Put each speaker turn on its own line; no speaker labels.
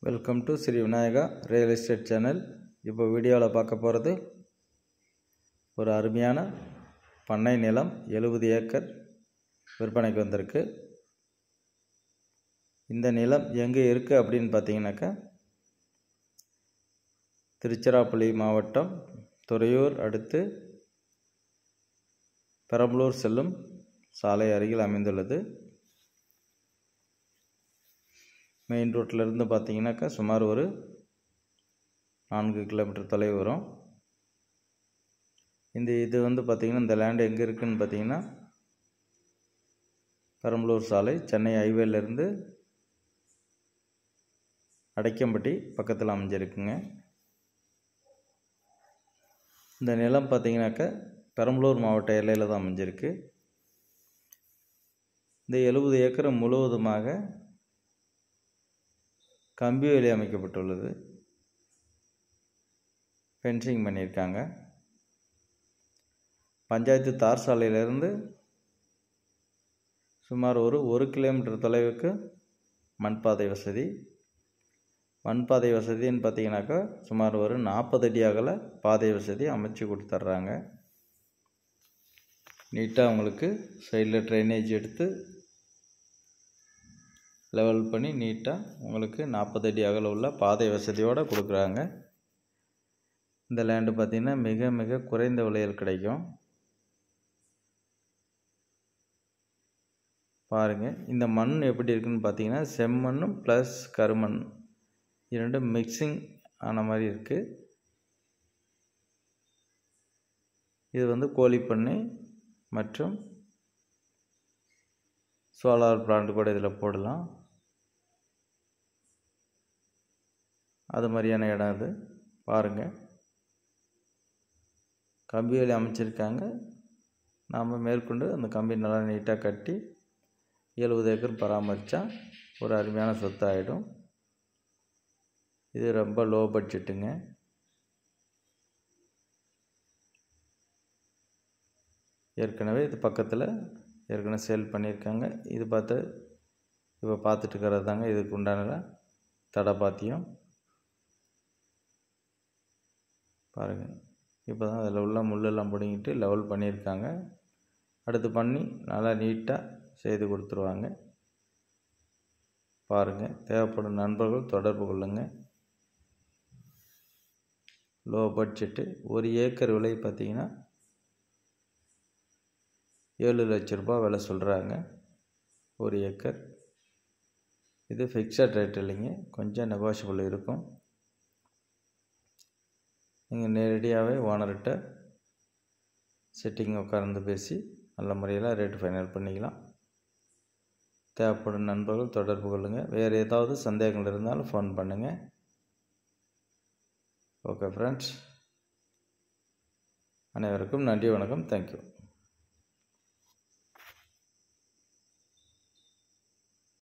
Welcome to Shri Vinayaka real estate channel. இப்போ வீடியோவில் பார்க்க போகிறது ஒரு அருமையான பண்ணை நிலம் 70 ஏக்கர் விற்பனைக்கு வந்திருக்கு. இந்த நிலம் எங்கே இருக்குது அப்படின்னு பார்த்தீங்கன்னாக்கா, திருச்சிராப்பள்ளி மாவட்டம் துறையூர் அடுத்து பெரம்பலூர் செல்லும் சாலை அருகில் அமைந்துள்ளது. மெயின் ரோட்டிலிருந்து பார்த்தீங்கன்னாக்கா சுமார் ஒரு 4 கிலோமீட்டர் தொலைவு வரும். இது பார்த்திங்கன்னா இந்த லேண்டு எங்கே இருக்குதுன்னு பார்த்தீங்கன்னா, பெரம்பலூர் சாலை சென்னை ஹைவேலேருந்து அடைக்கம்பட்டி பக்கத்தில் அமைஞ்சிருக்குங்க. இந்த நிலம் பார்த்திங்கனாக்கா பெரம்பலூர் மாவட்ட எல்லையில் தான் அமைஞ்சிருக்கு. இந்த 70 ஏக்கர் முழுவதுமாக கம்பி வேலி அமைக்கப்பட்டுள்ளது. ஃபென்சிங் பண்ணியிருக்காங்க. பஞ்சாயத்து தார் சாலையிலிருந்து சுமார் ஒரு 1 கிலோமீட்டர் தொலைவுக்கு மண்பாதை வசதி. மண்பாதை வசதின்னு பார்த்தீங்கன்னாக்கா சுமார் ஒரு 40 அடி அகல பாதை வசதி அமைச்சு கொடுத்துட்றாங்க. நீட்டாக உங்களுக்கு சைடில் ட்ரைனேஜ் எடுத்து லெவல் பண்ணி நீட்டாக உங்களுக்கு 40 அடி அகல உள்ள பாதை வசதியோடு கொடுக்குறாங்க. இந்த லேண்டு பார்த்திங்கன்னா மிக மிக குறைந்த விலையில் கிடைக்கும். பாருங்கள், இந்த மண் எப்படி இருக்குன்னு பார்த்தீங்கன்னா, செம்மண்ணும் ப்ளஸ் கருமண் இரண்டும் மிக்சிங் ஆன மாதிரி இருக்குது. இது கோழிப்பண்ணை மற்றும் சோலார் பிளான்ட் கூட இதில் போடலாம். அது மாதிரியான இடம் இது. பாருங்கள், கம்பி வேலி அமைச்சிருக்காங்க. நாம் மேற்கொண்டு அந்த கம்பி நல்லா நீட்டாக கட்டி 70 ஏக்கர் பராமரித்தா ஒரு அருமையான சொத்து ஆகிடும். இது ரொம்ப லோ பட்ஜெட்டுங்க. ஏற்கனவே இது பக்கத்தில் ஏற்கனவே சேல் பண்ணியிருக்காங்க. இது இப்போ பார்த்துட்டு இருக்கிறது தாங்க இதுக்கு உண்டான தடை பாத்தியம். பாருங்கள், இப்போ தான் அதில் உள்ள முள்ளெல்லாம் பிடுங்கிட்டு லெவல் பண்ணியிருக்காங்க. அடுத்து பண்ணி நல்லா நீட்டாக செய்து கொடுத்துருவாங்க. பாருங்கள், தேவைப்படும் நண்பர்கள் தொடர்பு கொள்ளுங்கள். Low budget. 1 ஏக்கர் விலை பார்த்திங்கன்னா 7 லட்ச ரூபாய் விலை சொல்கிறாங்க 1 ஏக்கர். இது ஃபிக்ஸட் ரேட் இல்லைங்க, கொஞ்சம் நெகோஷியபிள் இருக்கும். நீங்கள் நேரடியாகவே ஓனர்கிட்ட செட்டிங் உட்கார்ந்து பேசி நல்ல முறையில் ரேட்டு ஃபைனல் பண்ணிக்கலாம். தேவைப்படும் நண்பர்கள் தொடர்பு கொள்ளுங்கள். வேறு ஏதாவது சந்தேகங்கள் இருந்தாலும் ஃபோன் பண்ணுங்கள். ஓகே ஃப்ரெண்ட்ஸ், அனைவருக்கும் நன்றி, வணக்கம், தேங்க்யூ.